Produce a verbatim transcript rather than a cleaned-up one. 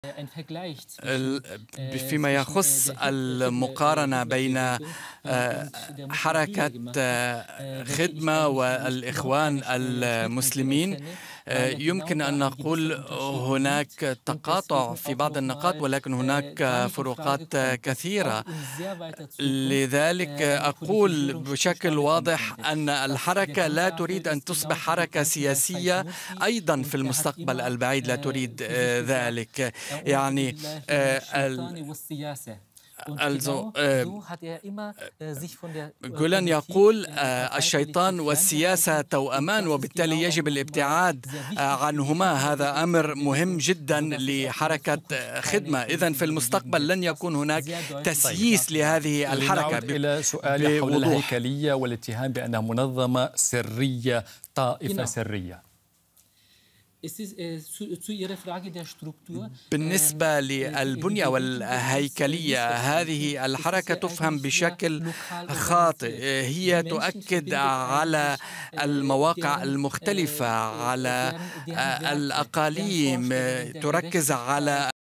فيما يخص المقارنة بين حركة خدمة والإخوان المسلمين، يمكن أن نقول هناك تقاطع في بعض النقاط، ولكن هناك فروقات كثيرة. لذلك أقول بشكل واضح أن الحركة لا تريد أن تصبح حركة سياسية، أيضا في المستقبل البعيد لا تريد ذلك. يعني جولان يقول الشيطان والسياسة توأمان، وبالتالي يجب الابتعاد عنهما. هذا أمر مهم جدا لحركة خدمة. إذن في المستقبل لن يكون هناك تسييس لهذه الحركة. إلى سؤال حول الهيكلية والاتهام بأنها منظمة سرية، طائفة سرية. بالنسبة للبنية والهيكلية، هذه الحركة تفهم بشكل خاطئ. هي تؤكد على المواقع المختلفة، على الأقاليم، تركز على